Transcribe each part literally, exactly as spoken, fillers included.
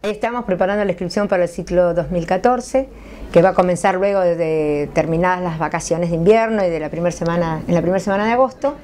Estamos preparando la inscripción para el ciclo dos mil catorce, que va a comenzar luego de terminadas las vacaciones de invierno y de la primera semana, en la primera semana de agosto.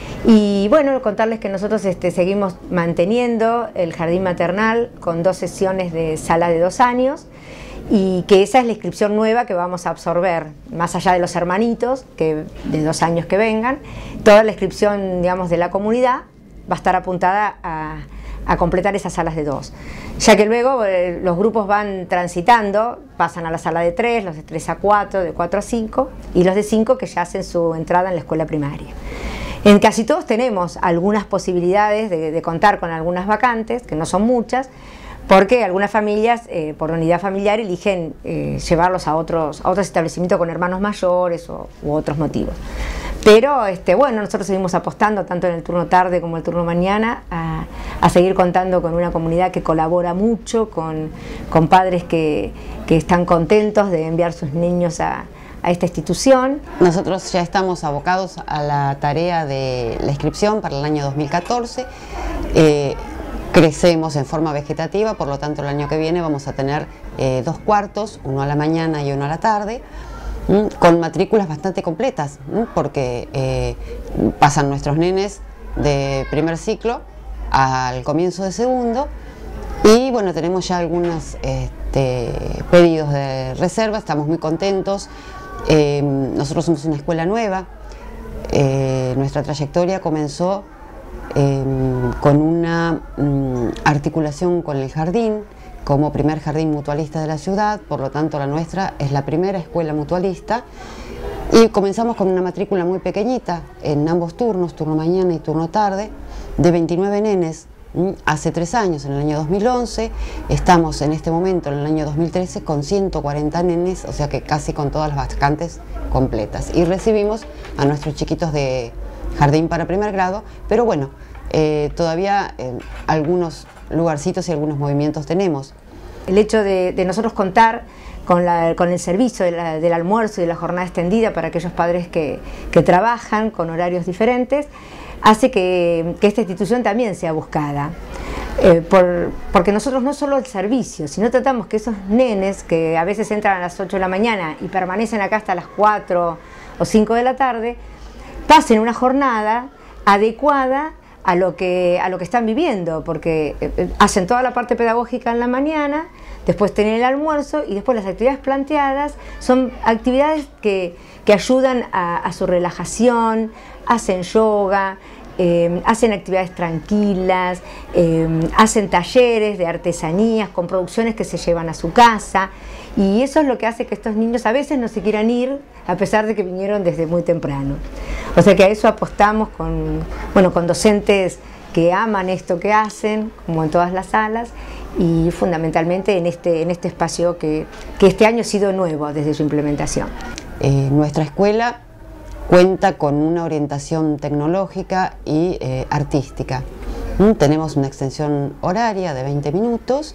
Y bueno, contarles que nosotros este, seguimos manteniendo el jardín maternal con dos sesiones de sala de dos años y que esa es la inscripción nueva que vamos a absorber, más allá de los hermanitos que de dos años que vengan. Toda la inscripción, digamos, de la comunidad va a estar apuntada a, a completar esas salas de dos, ya que luego eh, los grupos van transitando, pasan a la sala de tres, los de tres a cuatro, de cuatro a cinco y los de cinco que ya hacen su entrada en la escuela primaria. En casi todos tenemos algunas posibilidades de, de contar con algunas vacantes, que no son muchas, porque algunas familias, eh, por unidad familiar, eligen eh, llevarlos a otros, a otros establecimientos con hermanos mayores o, u otros motivos. Pero este, bueno, nosotros seguimos apostando, tanto en el turno tarde como el turno mañana, a, a seguir contando con una comunidad que colabora mucho, con, con padres que, que están contentos de enviar sus niños a, a esta institución. Nosotros ya estamos abocados a la tarea de la inscripción para el año dos mil catorce. Eh, Crecemos en forma vegetativa, por lo tanto el año que viene vamos a tener eh, dos cuartos, uno a la mañana y uno a la tarde, mmm, con matrículas bastante completas, mmm, porque eh, pasan nuestros nenes de primer ciclo al comienzo de segundo y bueno, tenemos ya algunos este, pedidos de reserva, estamos muy contentos. Eh, nosotros somos una escuela nueva, eh, nuestra trayectoria comenzó Eh, con una mm, articulación con el jardín como primer jardín mutualista de la ciudad, por lo tanto la nuestra es la primera escuela mutualista y comenzamos con una matrícula muy pequeñita en ambos turnos, turno mañana y turno tarde, de veintinueve nenes mm, hace tres años, en el año dos mil once, estamos en este momento en el año dos mil trece con ciento cuarenta nenes, o sea que casi con todas las vacantes completas y recibimos a nuestros chiquitos de jardín para primer grado, pero bueno, eh, todavía eh, algunos lugarcitos y algunos movimientos tenemos. El hecho de, de nosotros contar con, la, con el servicio de la, del almuerzo y de la jornada extendida para aquellos padres que, que trabajan con horarios diferentes, hace que, que esta institución también sea buscada. Eh, por, porque nosotros no solo el servicio, sino tratamos que esos nenes que a veces entran a las ocho de la mañana y permanecen acá hasta las cuatro o cinco de la tarde, pasen una jornada adecuada a lo que, a lo que están viviendo, porque eh, hacen toda la parte pedagógica en la mañana, después tienen el almuerzo y después las actividades planteadas son actividades que, que ayudan a, a su relajación, hacen yoga, eh, hacen actividades tranquilas, eh, hacen talleres de artesanías con producciones que se llevan a su casa. Y eso es lo que hace que estos niños a veces no se quieran ir, a pesar de que vinieron desde muy temprano. O sea que a eso apostamos con, bueno, con docentes que aman esto que hacen, como en todas las salas, y fundamentalmente en este, en este espacio que, que este año ha sido nuevo desde su implementación. Eh, nuestra escuela cuenta con una orientación tecnológica y eh, artística. ¿Mm? Tenemos una extensión horaria de veinte minutos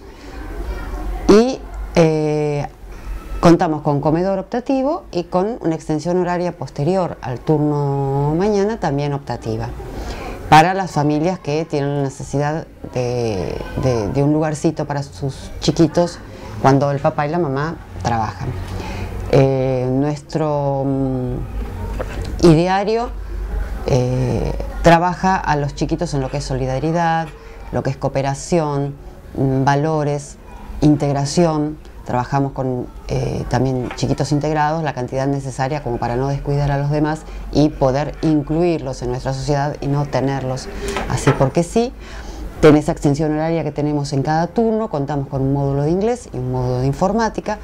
y Eh, contamos con comedor optativo y con una extensión horaria posterior al turno mañana también optativa para las familias que tienen la necesidad de, de, de un lugarcito para sus chiquitos cuando el papá y la mamá trabajan. Eh, nuestro um, ideario eh, trabaja a los chiquitos en lo que es solidaridad, lo que es cooperación, valores, integración. Trabajamos con eh, también chiquitos integrados, la cantidad necesaria como para no descuidar a los demás y poder incluirlos en nuestra sociedad y no tenerlos así porque sí. En esa extensión horaria que tenemos en cada turno contamos con un módulo de inglés y un módulo de informática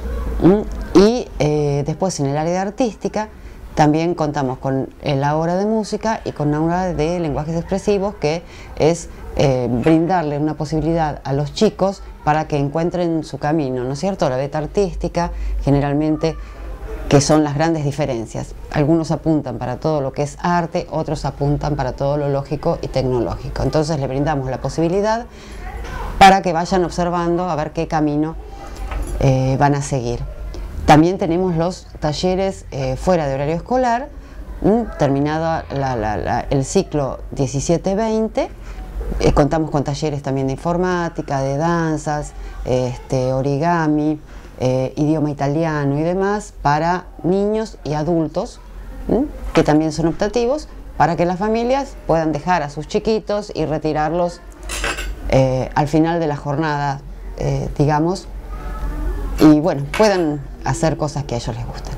y eh, después en el área de artística también contamos con la hora de música y con una hora de lenguajes expresivos que es eh, brindarle una posibilidad a los chicos para que encuentren su camino, ¿no es cierto? La beta artística, generalmente, que son las grandes diferencias. Algunos apuntan para todo lo que es arte, otros apuntan para todo lo lógico y tecnológico. Entonces le brindamos la posibilidad para que vayan observando a ver qué camino eh, van a seguir. También tenemos los talleres eh, fuera de horario escolar, ¿m? terminado la, la, la, el ciclo diecisiete veinte, Eh, contamos con talleres también de informática, de danzas, este, origami, eh, idioma italiano y demás para niños y adultos, ¿m? que también son optativos, para que las familias puedan dejar a sus chiquitos y retirarlos eh, al final de la jornada, eh, digamos, y bueno, puedan hacer cosas que a ellos les gusten.